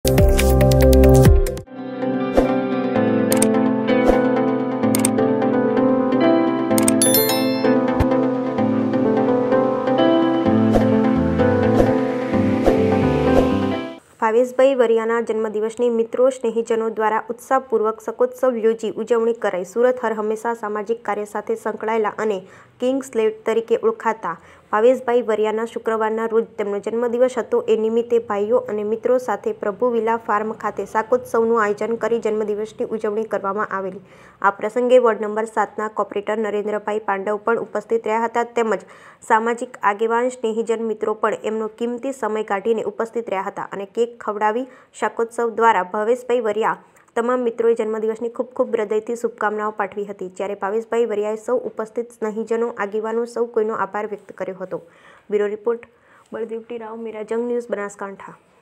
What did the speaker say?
ભાવેશભાઈ વરિયાના જન્મદિવસની મિત્રો સ્નેહીજનો દ્વારા ઉત્સાહપૂર્વક શકોત્સવ યોજી ઉજવણી કરાઈ। સુરત હર હંમેશા સામાજિક કાર્ય સાથે સંકળાયેલા અને કિંગ સ્લેવ તરીકે ઓળખાતા ભાવેશભાઈ વરિયાના શુક્રવારના રોજ તેમનો જન્મદિવસ હતો। એ નિમિત્તે ભાઈઓ અને મિત્રો સાથે પ્રભુ વિલા ફાર્મ ખાતે શાકોત્સવનું આયોજન કરી જન્મદિવસની ઉજવણી કરવામાં આવેલી। આ પ્રસંગે વોર્ડ નંબર 7ના કોર્પોરેટર નરેન્દ્રભાઈ પાંડવ પણ ઉપસ્થિત રહ્યા હતા, તેમજ સામાજિક આગેવાન, સ્નેહીજન મિત્રો પણ એમનો કિંમતી સમય કાઢીને ઉપસ્થિત રહ્યા હતા અને કેક ખવડાવી શાકોત્સવ દ્વારા ભાવેશભાઈ વરિયા તમામ મિત્રોએ જન્મદિવસની ખૂબ ખૂબ હૃદયથી શુભકામનાઓ પાઠવી હતી। જ્યારે ભાવેશભાઈ વરિયાએ સૌ ઉપસ્થિત સ્નેહીજનો, આગેવાનો સૌ કોઈનો આભાર વ્યક્ત કર્યો હતો। Bureau report Baldev T Rao, Mera Jung news, Banaskantha.